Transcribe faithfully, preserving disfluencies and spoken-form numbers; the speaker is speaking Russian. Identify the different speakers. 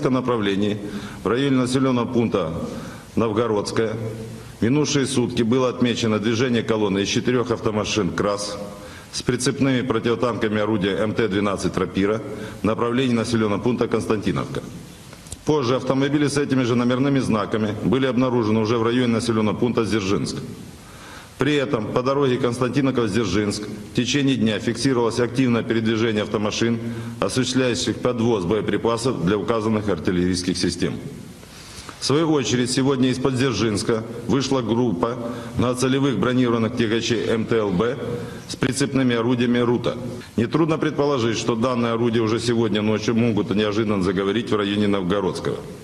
Speaker 1: направлении в районе населенного пункта Новгородская в минувшие сутки было отмечено движение колонны из четырех автомашин КРАС с прицепными противотанковыми орудия эм тэ двенадцать «Тропира» в направлении населенного пункта Константиновка. Позже автомобили с этими же номерными знаками были обнаружены уже в районе населенного пункта Дзержинск. При этом по дороге Константиновка-Дзержинск в течение дня фиксировалось активное передвижение автомашин, осуществляющих подвоз боеприпасов для указанных артиллерийских систем. В свою очередь, сегодня из-под Дзержинска вышла группа многоцелевых бронированных тягачей эм тэ эл бэ с прицепными орудиями РУТа. Нетрудно предположить, что данные орудия уже сегодня ночью могут неожиданно заговорить в районе Новгородского.